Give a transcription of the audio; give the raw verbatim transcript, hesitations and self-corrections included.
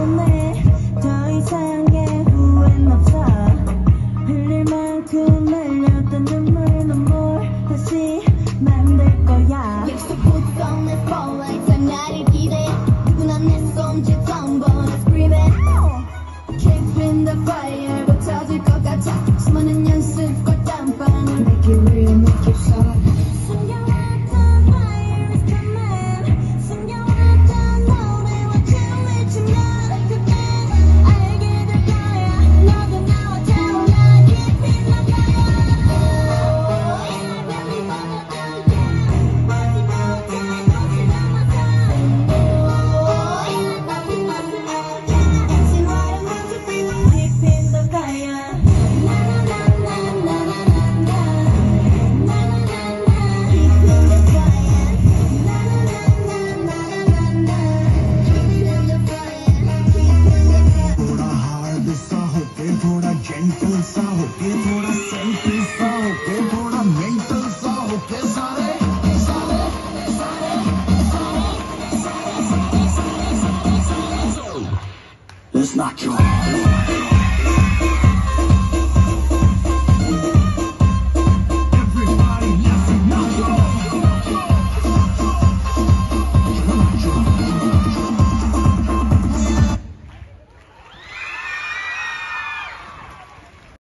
보내 더 이상의 후회는 없어 흘릴 만큼 흘렸던 눈물 눈물 다시 만들 거야 약속했던 내 spotlight 참 나를 기대해 누구나 내 손짓 덤벼 screaming Keeping the fire 곧 터질 것 같아 수많은 연습과 땀방울 Make it real, make it so 숨겨왔던 fire is coming 숨겨왔던 노래와 춤을 추면 그땐 알게 될 거야 너도 나와 태어나 Keeping the fire Oh, I really wanna do that 마지막 time 놓지 않아서 Oh, yeah, nothing must know that 당신 와랑 같이 feeling Keeping the fire थोड़ा gentle सा होके थोड़ा simple सा होके थोड़ा mental सा होके सारे सारे सारे सारे Let's knock you out.